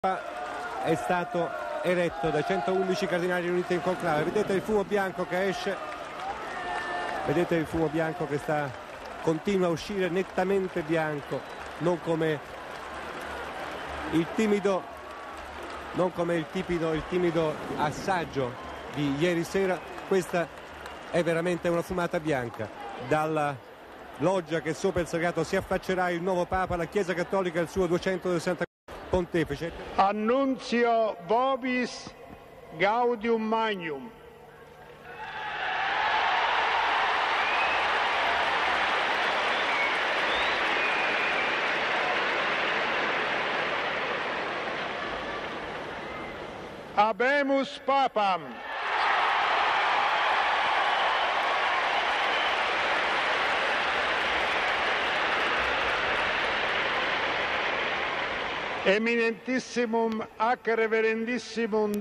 è stato eretto dai 111 cardinali riuniti in conclave. Vedete il fumo bianco che esce, vedete il fumo bianco che continua a uscire nettamente bianco, non come il timido assaggio di ieri sera. Questa è veramente una fumata bianca. Dalla loggia che sopra il sagrato si affaccerà il nuovo Papa, la Chiesa Cattolica e il suo 264 pontefice. Annunzio vobis gaudium magnum. Habemus Papam. Eminentissimum ac reverendissimum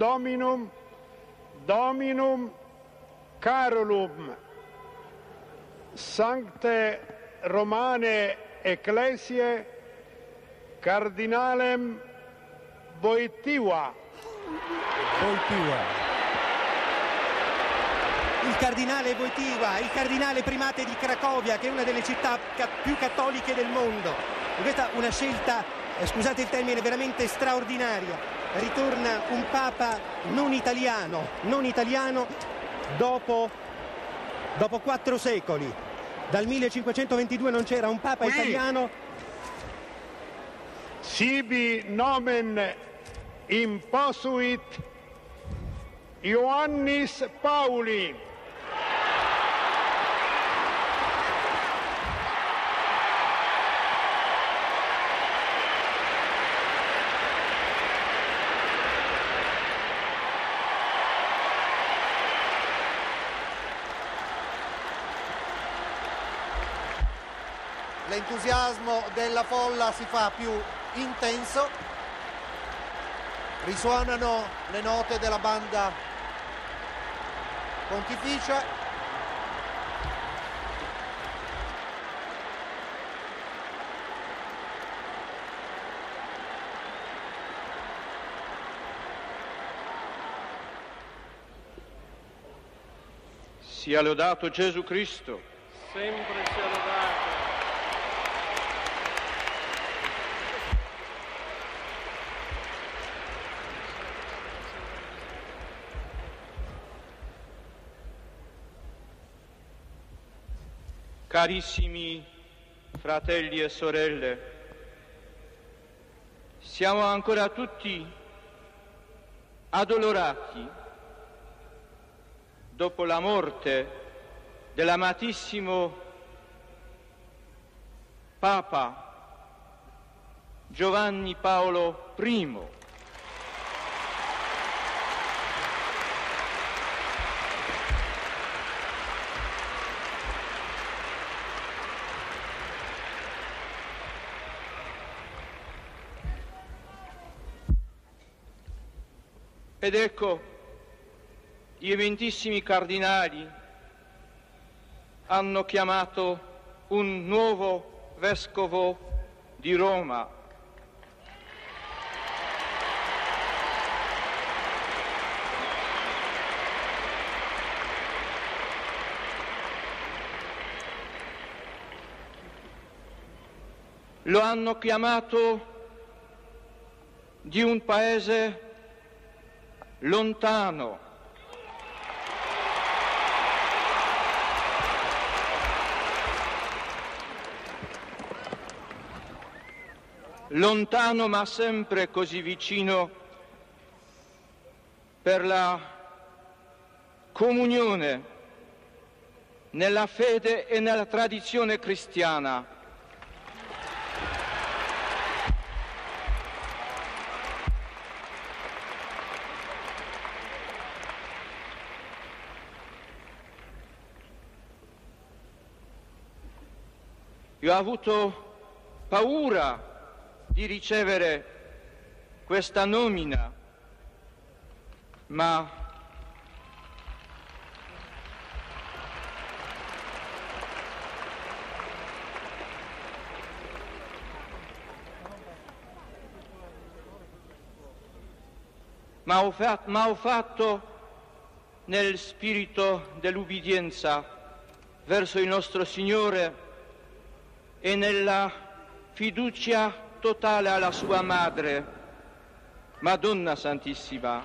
Dominum Carolum Sancte Romane Ecclesiae Cardinalem Wojtyła. Il cardinale Wojtyła, il cardinale primate di Cracovia, che è una delle città più cattoliche del mondo. Questa è una scelta, scusate il termine, veramente straordinaria. Ritorna un papa non italiano dopo 4 secoli. Dal 1522 non c'era un papa italiano. Sibi nomen imposuit Ioannis Pauli. L'entusiasmo della folla si fa più intenso, risuonano le note della banda pontificia. Sia lodato Gesù Cristo. Sempre sia lodato. Carissimi fratelli e sorelle, siamo ancora tutti addolorati dopo la morte dell'amatissimo Papa Giovanni Paolo I. Ed ecco, gli eminentissimi cardinali hanno chiamato un nuovo vescovo di Roma. Lo hanno chiamato di un paese lontano, lontano ma sempre così vicino per la comunione nella fede e nella tradizione cristiana. Io ho avuto paura di ricevere questa nomina, ma ma ho fatto nel spirito dell'ubbidienza verso il nostro Signore e nella fiducia totale alla sua madre, Madonna Santissima.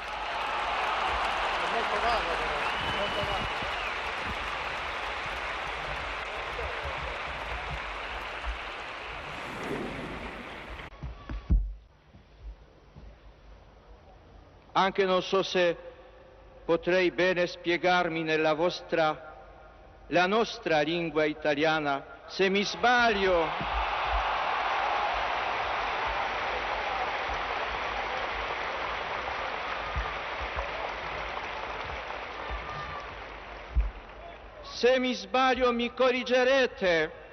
Anche non so se potrei bene spiegarmi nella la nostra lingua italiana. Se mi sbaglio, mi corrigerete.